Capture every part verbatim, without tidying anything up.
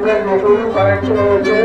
আমাদের নতুন কালেকশন হয়েছে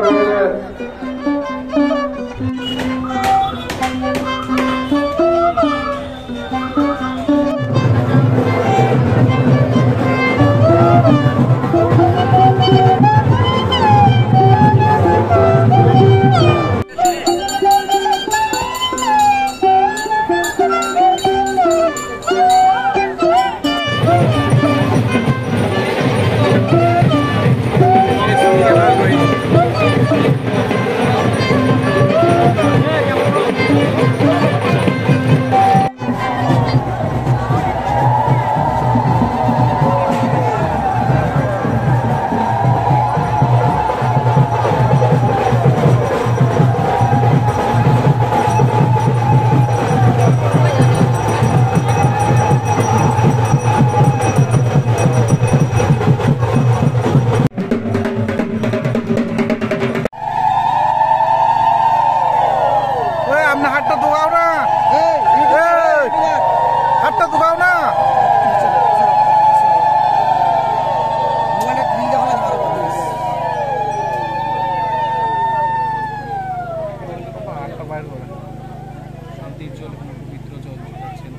শান্তির জল এবং পবিত্র জল যোগাচ্ছেন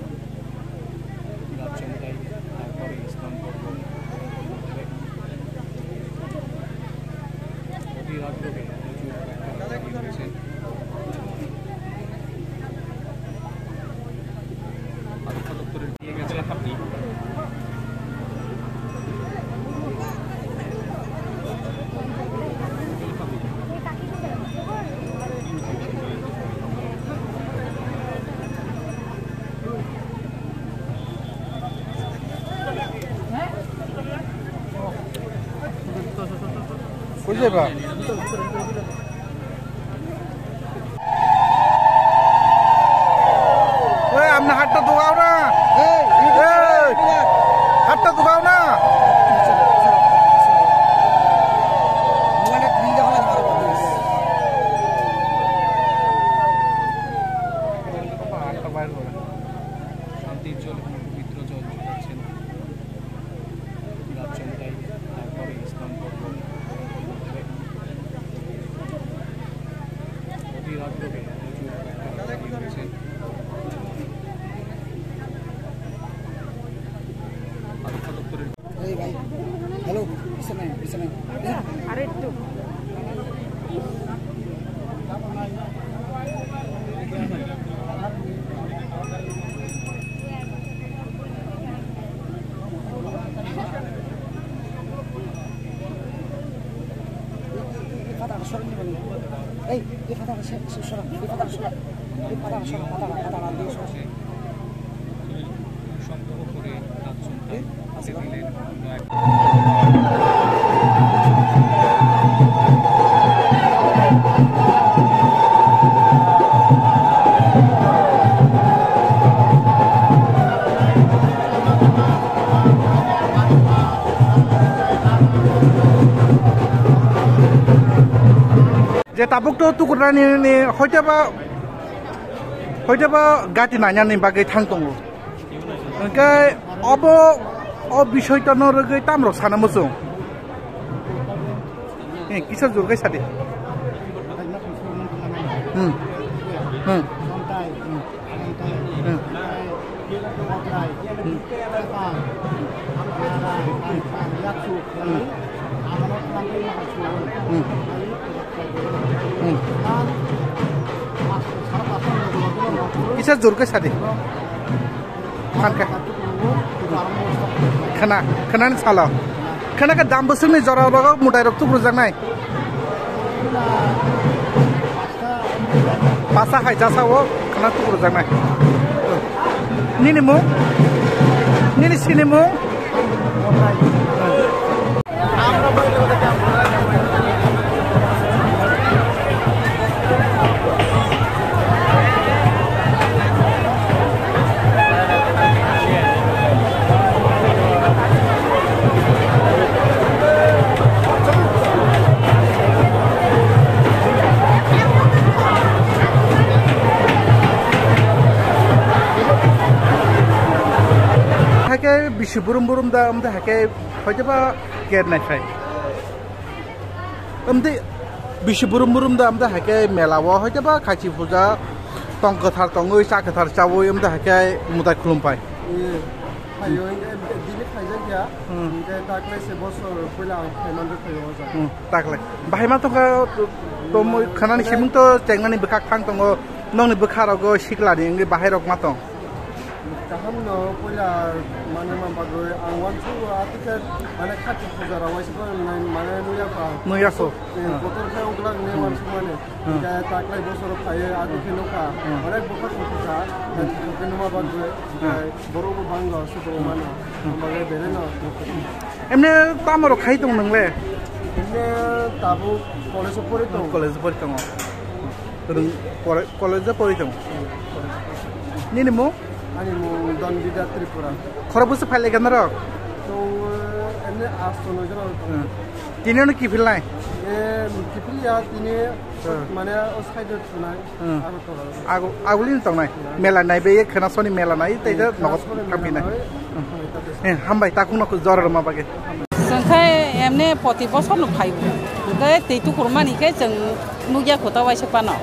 রাত সন্ধ্যায়, তারপরে স্নান করব। অতি রাত্রে প্রচুর রয়েছে। আরক্ষা দপ্তরের দিয়ে গেছে আপনি বুঝলে বা আপনার হাতটা দোগাও না, হাতটা দোগাও না। শান্তির জল এবং পবিত্র জল যোগাচ্ছেন রাত সন্ধ্যায়, তারপরে স্নান করব। অতি রাত্রে প্রচুর রয়েছে। আরক্ষা দপ্তরের হ্যালো আরেকটু এই এই ফাটা সরা এই ফাটা সরা এই ফাটা সরা ফাটা ফাটা দিয়ে সরা সংগ্রহ করে রাত সন্ধ্যায় আসে দিলেন। যে তাবুকটো তুকুরানি হয়তোবা হয়তোবা গাতি নাইনাनि बागै थांदोंमोन ओंखाय अब अ বিষয়টাनो रगै तामरो सानामो जों ए किसा जुरगाय सादे हम हम किसा जुरगाय सादे खाना खाना साला खाना का दाम बसुं नहीं जरा रगा मुटाई रक्त बुरजा नहीं पासा है जैसा वो खाना तो बुरजा नहीं नीने मो नीने सीने मो बिसि बुरुम बुरुम दा ओमफ्राय हाके हयतोबा गेरनायफ्राय Amde bisi burum burum da amda hakai melawa hoite ba kachi puja tong kathar tongoi sa kathar chawoi amda hakai mutai khulumpai. Ayo dini khaija kya inge taklai se bosor pula payment khayo ja. Taklai. Bahai ma tongka to moi khanani simung to chengnani bekak phang tongo nongni bekharago siklani inge bahai rok ma tong. Kaham no pula mana mambago angwan chu atika mana khati pujara wais ko mana nuya pa. Nuya so. Botol khay uglag ne wan sumane. Inge taklai bosor khaye adu khinoka. Onek bokat puja kenuma bagwe boru bangga sudo mana. Mambago bereno. Emne tamaro khai tong nangle. Emne tabu college pori tong. College pori tong. Rung college pori tong. Nini mo? Ani mo don bida Tripura. Khora busu phale gan ro. So ene astono jero. Tine no ki philnai. E kipili ya tine mane o side tunai. Aro to. Agu agulin tong nai. Mela nai be khana soni mela nai tai da nogot kampi nai. Eh hambai takung no jor ma bage. Sangkai emne poti bosor no phai. Ke teitu kurmani ke jeng nuya khota wai se pano.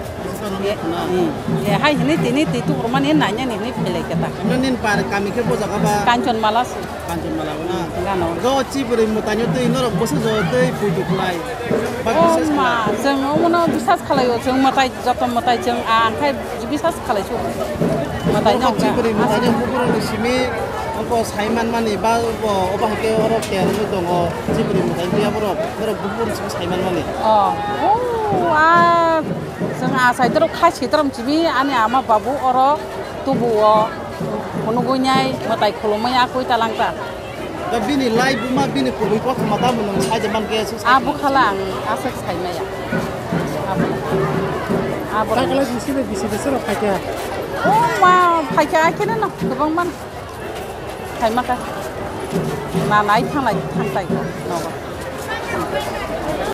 Ya hai ini ini itu rumah ini nanya nih ini pilih kita. Kemudian par kami ke bosa apa? Kancon malas. Kancon malas na. Enggak no. Go ci beri mutanya tuh ini orang bosa jauh tuh pujuk lay. Oh ma, jeng mana bisa sekali yo jeng matai jatuh matai jeng an kai bisa sekali cu. Matai nyok. Ci beri mutanya bubur di sini. Angko saiman mani ba oba ke orang kaya itu dong. Ci beri mutanya dia orang orang bubur sih saiman mani. Oh, oh ah. Jeng asai terus kasih terus cibi ane ama babu oro tubuh menunggunya matai kolomnya aku itu langka. Tapi ni live buma bini kulit kok mata menunggu aja man kayak susah. Abu kalang asai saya ya. Abu. Abu. Kalau di sini di sini serap pakai. Oh ma pakai akhirnya no kebang man. Pakai makan. Nah naik tang naik tang naik. No.